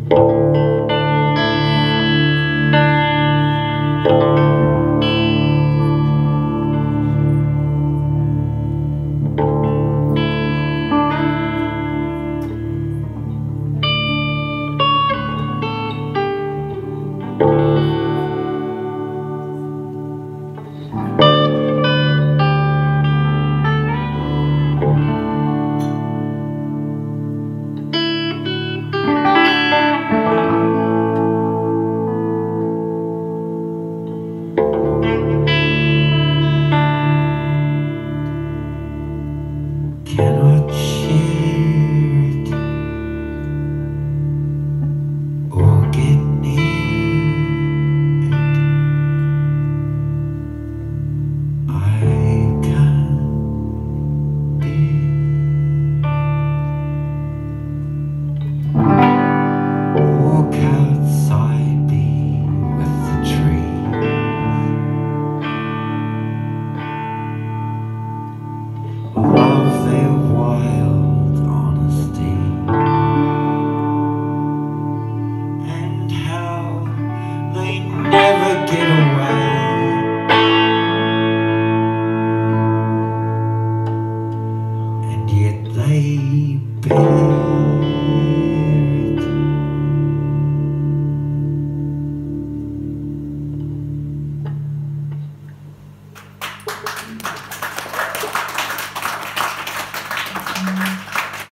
Cannot share it or get near it. I can't be. Walk outside, be with the trees. Love their wild